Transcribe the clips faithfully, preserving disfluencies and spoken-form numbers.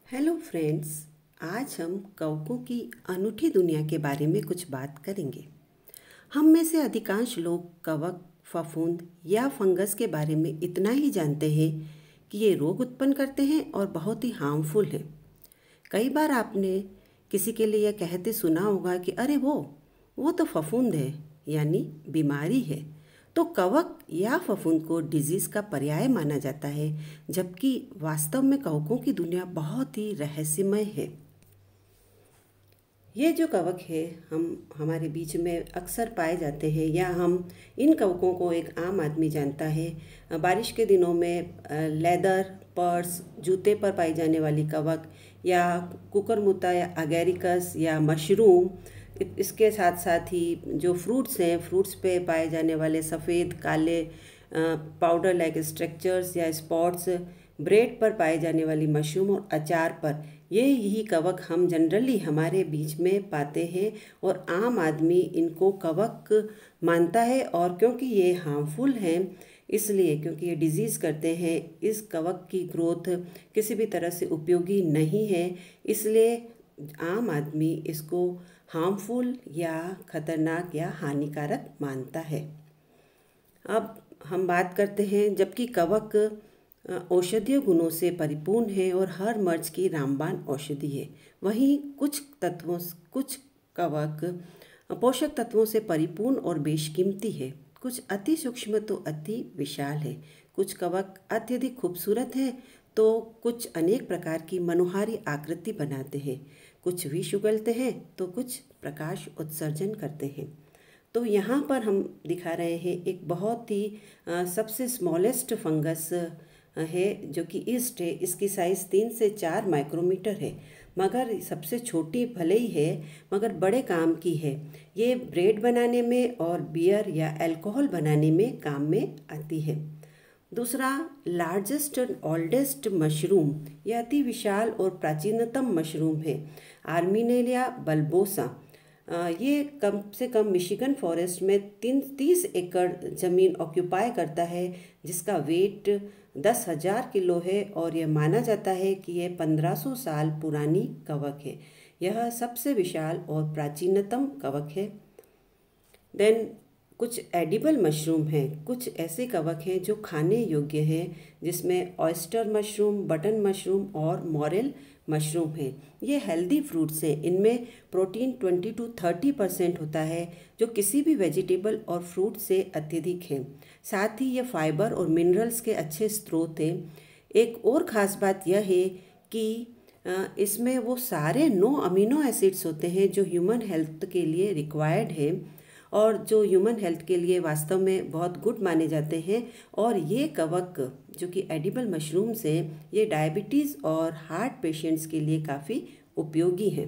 Hello friends. आज हम कवकों की अनूठी दुनिया के बारे में कुछ बात करेंगे। हम में से अधिकांश लोग कवक, फफूंद या फंगस के बारे में इतना ही जानते हैं कि ये रोग उत्पन्न करते हैं और बहुत ही हार्मफुल हैं। कई बार आपने किसी के लिए यह कहते सुना होगा कि अरे वो वो तो फफूंद है, यानी बीमारी है। तो कवक या फफूंद को डिजीज़ का पर्याय माना जाता है, जबकि वास्तव में कवकों की दुनिया बहुत ही रहस्यमय है। ये जो कवक है हम हमारे बीच में अक्सर पाए जाते हैं, या हम इन कवकों को एक आम आदमी जानता है। बारिश के दिनों में लेदर, पर्स, जूते पर पाई जाने वाली कवक, या कुकुरमुत्ता या अगेरिकस या मशरूम, इसके साथ साथ ही जो फ्रूट्स हैं, फ्रूट्स पे पाए जाने वाले सफ़ेद काले पाउडर लाइक स्ट्रक्चर्स या स्पॉट्स, ब्रेड पर पाए जाने वाली मशरूम और अचार पर, ये यही कवक हम जनरली हमारे बीच में पाते हैं और आम आदमी इनको कवक मानता है। और क्योंकि ये हार्मफुल हैं, इसलिए क्योंकि ये डिजीज़ करते हैं, इस कवक की ग्रोथ किसी भी तरह से उपयोगी नहीं है, इसलिए आम आदमी इसको हार्मफुल या ख़तरनाक या हानिकारक मानता है। अब हम बात करते हैं, जबकि कवक औषधीय गुणों से परिपूर्ण है और हर मर्ज की रामबाण औषधि है, वहीं कुछ तत्वों कुछ कवक पोषक तत्वों से परिपूर्ण और बेशकीमती है। कुछ अति सूक्ष्म तो अति विशाल है। कुछ कवक अत्यधिक खूबसूरत है, तो कुछ अनेक प्रकार की मनोहारी आकृति बनाते हैं। कुछ विष उगलते हैं तो कुछ प्रकाश उत्सर्जन करते हैं। तो यहाँ पर हम दिखा रहे हैं एक बहुत ही आ, सबसे स्मॉलेस्ट फंगस है, जो कि ईस्ट है। इसकी साइज़ तीन से चार माइक्रोमीटर है, मगर सबसे छोटी भले ही है मगर बड़े काम की है। ये ब्रेड बनाने में और बियर या अल्कोहल बनाने में काम में आती है। दूसरा, लार्जेस्ट एंड ओल्डेस्ट मशरूम, यह अति विशाल और प्राचीनतम मशरूम है, आर्मिनेलिया बल्बोसा। ये कम से कम मिशिगन फॉरेस्ट में तीन तीस एकड़ ज़मीन ऑक्यूपाई करता है, जिसका वेट दस हज़ार किलो है, और यह माना जाता है कि यह पंद्रह सौ साल पुरानी कवक है। यह सबसे विशाल और प्राचीनतम कवक है। देन कुछ एडिबल मशरूम हैं। कुछ ऐसे कवक हैं जो खाने योग्य हैं, जिसमें ऑयस्टर मशरूम, बटन मशरूम और मॉरेल मशरूम हैं। ये हेल्दी फ्रूट्स हैं। इनमें प्रोटीन बीस टू तीस परसेंट होता है, जो किसी भी वेजिटेबल और फ्रूट से अत्यधिक है। साथ ही ये फाइबर और मिनरल्स के अच्छे स्रोत हैं। एक और ख़ास बात यह है कि इसमें वो सारे नौ अमीनो एसिड्स होते हैं जो ह्यूमन हेल्थ के लिए रिक्वायर्ड है, और जो ह्यूमन हेल्थ के लिए वास्तव में बहुत गुड माने जाते हैं। और ये कवक जो कि एडिबल मशरूम्स हैं, ये डायबिटीज़ और हार्ट पेशेंट्स के लिए काफ़ी उपयोगी हैं।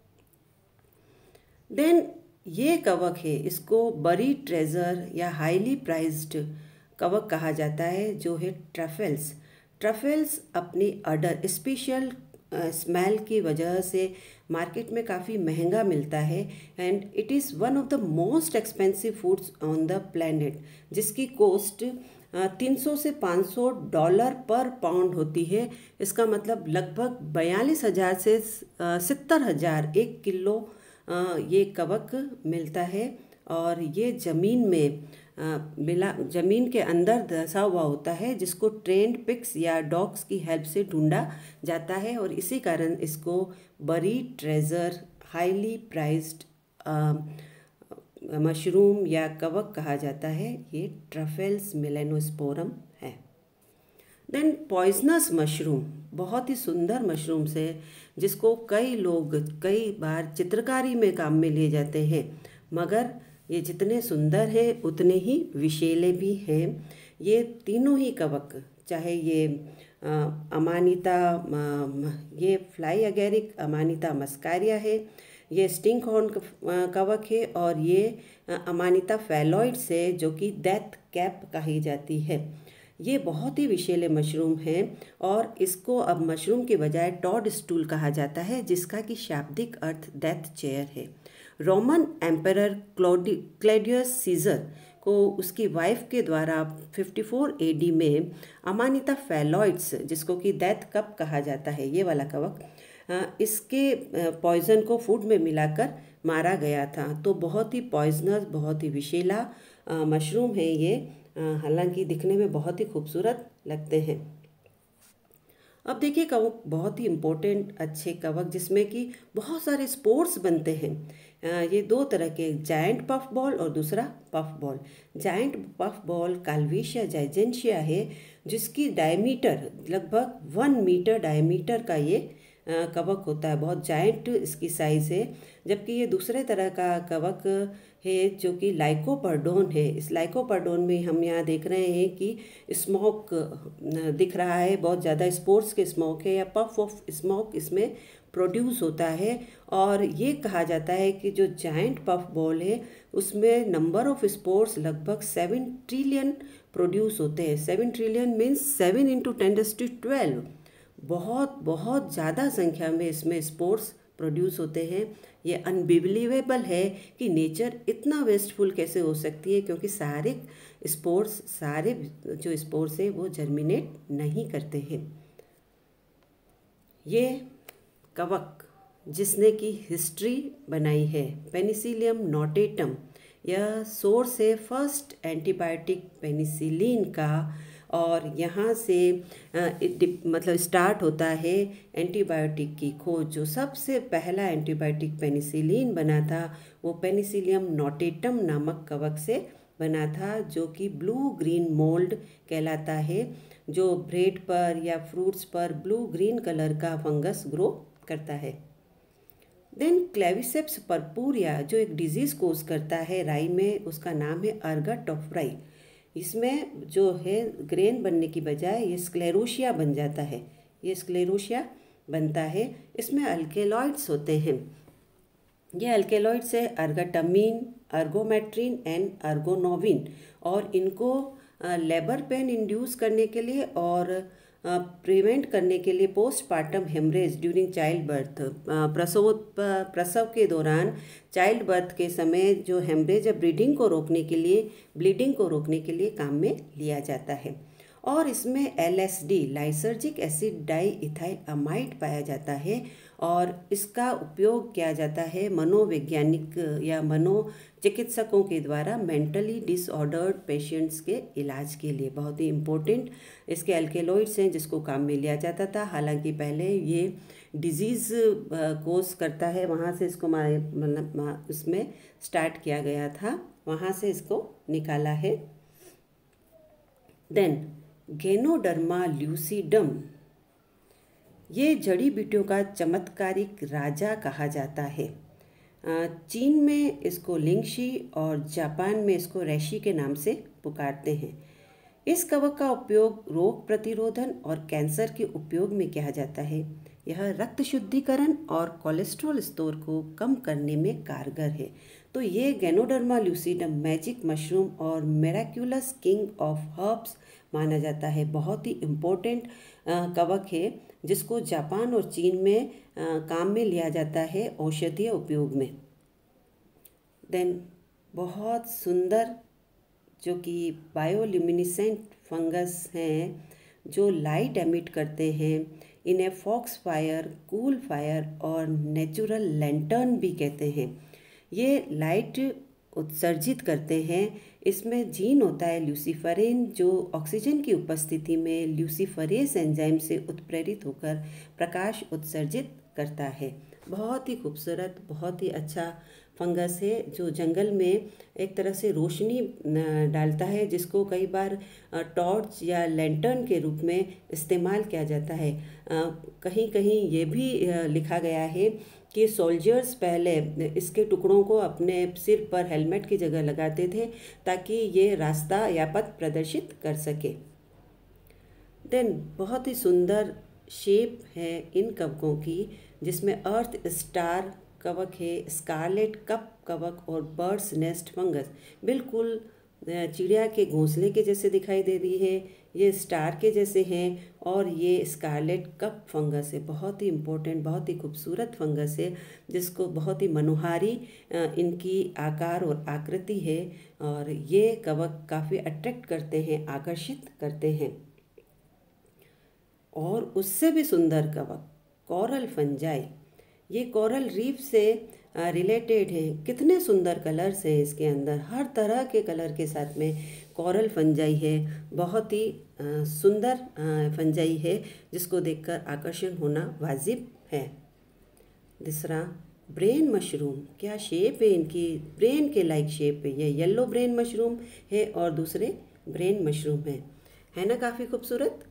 देन ये कवक है, इसको बरी ट्रेजर या हाईली प्राइज्ड कवक कहा जाता है, जो है ट्रफल्स। ट्रफल्स अपनी अडर स्पेशल स्मेल की वजह से मार्केट में काफ़ी महंगा मिलता है, and it is one of the most expensive foods on the planet, जिसकी कॉस्ट तीन सौ से पाँच सौ डॉलर पर पाउंड होती है। इसका मतलब लगभग बयालीस हज़ार से सत्तर हज़ार एक किलो ये कवक मिलता है। और ये ज़मीन में मिला ज़मीन के अंदर धंसा हुआ होता है, जिसको ट्रेंड पिक्स या डॉग्स की हेल्प से ढूंढा जाता है, और इसी कारण इसको बरी ट्रेजर हाईली प्राइज्ड मशरूम या कवक कहा जाता है। ये ट्रफल्स मेलेनोस्पोरम है। देन पॉइजनस मशरूम बहुत ही सुंदर मशरूम्स है, जिसको कई लोग कई बार चित्रकारी में काम में लिए जाते हैं, मगर ये जितने सुंदर हैं उतने ही विषैले भी हैं। ये तीनों ही कवक, चाहे ये अमानिता ये फ्लाई अगेरिक अमानिता मस्कारिया है, ये स्टिंक हॉर्न कवक है, और ये अमानिता फैलॉइड्स है, जो कि डेथ कैप कही जाती है। ये बहुत ही विषैले मशरूम हैं, और इसको अब मशरूम के बजाय टॉड स्टूल कहा जाता है, जिसका कि शाब्दिक अर्थ डेथ चेयर है। रोमन एम्परर क्लॉडी क्लॉडियस सीजर को उसकी वाइफ के द्वारा चौवन एडी में अमानिता फैलॉइड्स, जिसको कि डेथ कप कहा जाता है, ये वाला कवक, इसके पॉइजन को फूड में मिलाकर मारा गया था। तो बहुत ही पॉइजनस, बहुत ही विषैला मशरूम है ये, हालांकि दिखने में बहुत ही खूबसूरत लगते हैं। अब देखिए कवक बहुत ही इम्पोर्टेंट अच्छे कवक जिसमें कि बहुत सारे स्पोर्स बनते हैं। ये दो तरह के, जायंट पफ बॉल और दूसरा puff ball. Giant puff ball Calvatia gigantea है, जिसकी डायमीटर लगभग वन मीटर डायमीटर का ये कवक होता है, बहुत जायंट इसकी साइज़ है। जबकि ये दूसरे तरह का कवक है जो कि लाइकोपर्डोन है। इस लाइकोपर्डोन में हम यहाँ देख रहे हैं कि स्मोक दिख रहा है, बहुत ज़्यादा स्पोर्स के स्मोक है या पफ ऑफ स्मोक इसमें प्रोड्यूस होता है। और ये कहा जाता है कि जो जायंट पफ बॉल है उसमें नंबर ऑफ स्पोर्स लगभग सेवन ट्रिलियन प्रोड्यूस होते हैं। Seven trillion means seven into ten raise to twelve, बहुत बहुत ज़्यादा संख्या में इसमें स्पोर्स प्रोड्यूस होते हैं। ये अनबिलीवेबल है कि नेचर इतना वेस्टफुल कैसे हो सकती है, क्योंकि सारे स्पोर्स सारे जो स्पोर्स है वो जर्मिनेट नहीं करते हैं। ये कवक जिसने की हिस्ट्री बनाई है, पेनिसिलियम नोटेटम, यह सोर्स है फर्स्ट एंटीबायोटिक पेनिसिलिन का। और यहाँ से मतलब स्टार्ट होता है एंटीबायोटिक की खोज। जो सबसे पहला एंटीबायोटिक पेनिसिलिन बना था वो पेनिसिलियम नोटेटम नामक कवक से बना था, जो कि ब्लू ग्रीन मोल्ड कहलाता है, जो ब्रेड पर या फ्रूट्स पर ब्लू ग्रीन कलर का फंगस ग्रो करता है। देन क्लेविसेप्स पर्पूरिया जो एक डिजीज़ कोज करता है राई में, उसका नाम है अर्गाटोफ्राई। इसमें जो है ग्रेन बनने की बजाय ये स्क्लेरोशिया बन जाता है, ये स्क्लेरोशिया बनता है। इसमें अल्केलॉइड्स होते हैं। ये अल्केलॉइड्स है अर्गाटामिन, अर्गोमेट्रिन एंड अर्गोनोविन, और इनको लेबर पेन इंड्यूस करने के लिए और प्रिवेंट करने के लिए postpartum haemorrhage during child birth, प्रसव प्रसव के दौरान चाइल्ड बर्थ के समय जो हेमरेज या ब्लीडिंग को रोकने के लिए ब्लीडिंग को रोकने के लिए काम में लिया जाता है। और इसमें L S D lysergic acid diethylamide पाया जाता है, और इसका उपयोग किया जाता है मनोवैज्ञानिक या मनोचिकित्सकों के द्वारा मेंटली डिसऑर्डर्ड पेशेंट्स के इलाज के लिए। बहुत ही इम्पोर्टेंट इसके अल्केलॉइड्स हैं जिसको काम में लिया जाता था। हालांकि पहले ये डिजीज़ कोज करता है, वहाँ से इसको मतलब इसमें स्टार्ट किया गया था, वहाँ से इसको निकाला है। देन गेनोडर्मा ल्यूसीडम, ये जड़ी बूटियों का चमत्कारिक राजा कहा जाता है। चीन में इसको लिंगशी और जापान में इसको रैशी के नाम से पुकारते हैं। इस कवक का उपयोग रोग प्रतिरोधन और कैंसर के उपयोग में किया जाता है। यह रक्त शुद्धिकरण और कोलेस्ट्रॉल स्तर को कम करने में कारगर है। तो ये गैनोडर्मा ल्यूसीडम मैजिक मशरूम और मिराक्युलस किंग ऑफ हर्ब्स माना जाता है। बहुत ही इम्पोर्टेंट कवक है जिसको जापान और चीन में आ, काम में लिया जाता है औषधीय उपयोग में। देन बहुत सुंदर जो कि बायोल्यूमिनेसेंट फंगस हैं जो लाइट एमिट करते हैं, इन्हें फॉक्स फायर, कूल फायर और नेचुरल लैंटर्न भी कहते हैं। ये लाइट उत्सर्जित करते हैं। इसमें जीन होता है ल्यूसीफरेन जो ऑक्सीजन की उपस्थिति में ल्यूसीफरेस एंजाइम से उत्प्रेरित होकर प्रकाश उत्सर्जित करता है। बहुत ही खूबसूरत, बहुत ही अच्छा फंगस है जो जंगल में एक तरह से रोशनी डालता है, जिसको कई बार टॉर्च या लैंटर्न के रूप में इस्तेमाल किया जाता है। कहीं कहीं ये भी लिखा गया है कि सोल्जर्स पहले इसके टुकड़ों को अपने सिर पर हेलमेट की जगह लगाते थे ताकि ये रास्ता या पथ प्रदर्शित कर सके। देन बहुत ही सुंदर शेप है इन कवकों की, जिसमें अर्थ स्टार कवक है, स्कारलेट कप कवक और बर्ड्स नेस्ट फंगस। बिल्कुल चिड़िया के घोंसले के जैसे दिखाई दे रही है। ये स्टार के जैसे हैं और ये स्कारलेट कप फंगस है, बहुत ही इम्पोर्टेंट, बहुत ही खूबसूरत फंगस है जिसको बहुत ही मनोहारी इनकी आकार और आकृति है और ये कवक काफ़ी अट्रैक्ट करते हैं, आकर्षित करते हैं। और उससे भी सुंदर कवक कोरल फंजाई, ये कोरल रीफ से रिलेटेड है। कितने सुंदर कलर्स हैं इसके अंदर, हर तरह के कलर के साथ में कोरल फंजाई है, बहुत ही आ, सुंदर आ, फंजाई है जिसको देखकर आकर्षण होना वाजिब है। दूसरा ब्रेन मशरूम, क्या शेप है इनकी, ब्रेन के लाइक शेप है। ये येलो ब्रेन मशरूम है और दूसरे ब्रेन मशरूम है है ना, काफ़ी खूबसूरत।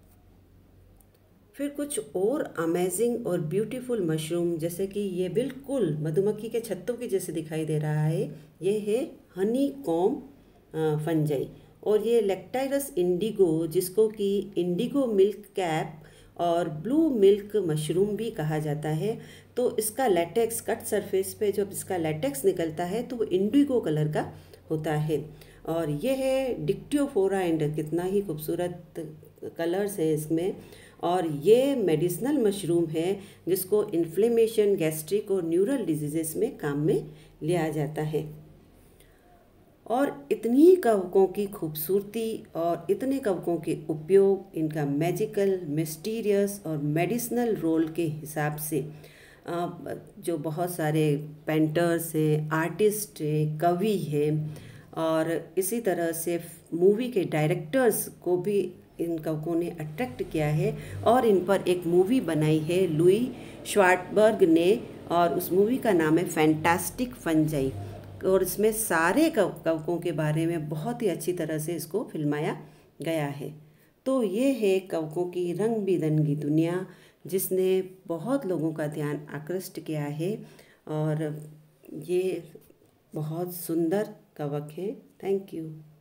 फिर कुछ और अमेजिंग और ब्यूटीफुल मशरूम, जैसे कि ये बिल्कुल मधुमक्खी के छत्तों की जैसे दिखाई दे रहा है, ये है हनी कॉम फंजाई और ये लेक्टाइरस इंडिगो, जिसको कि इंडिगो मिल्क कैप और ब्लू मिल्क मशरूम भी कहा जाता है। तो इसका लेटेक्स कट सरफेस पे जब इसका लेटेक्स निकलता है तो वो इंडिगो कलर का होता है। और ये है डिक्टियोफोरा एंड, कितना ही खूबसूरत कलर्स हैं इसमें। और ये मेडिसिनल मशरूम है जिसको इन्फ्लेमेशन, गैस्ट्रिक और न्यूरल डिजीजेस में काम में लिया जाता है। और इतनी कवकों की खूबसूरती और इतने कवकों के उपयोग, इनका मैजिकल, मिस्टीरियस और मेडिसिनल रोल के हिसाब से जो बहुत सारे पेंटर्स हैं, आर्टिस्ट हैं, कवि हैं और इसी तरह से मूवी के डायरेक्टर्स को भी इन कवकों ने अट्रैक्ट किया है और इन पर एक मूवी बनाई है लुई श्वार्टबर्ग ने और उस मूवी का नाम है फैंटास्टिक फंजाई और इसमें सारे कव कवकों के बारे में बहुत ही अच्छी तरह से इसको फिल्माया गया है। तो ये है कवकों की रंग बिरंगी दुनिया जिसने बहुत लोगों का ध्यान आकृष्ट किया है और ये बहुत सुंदर कवक हैं। Thank you.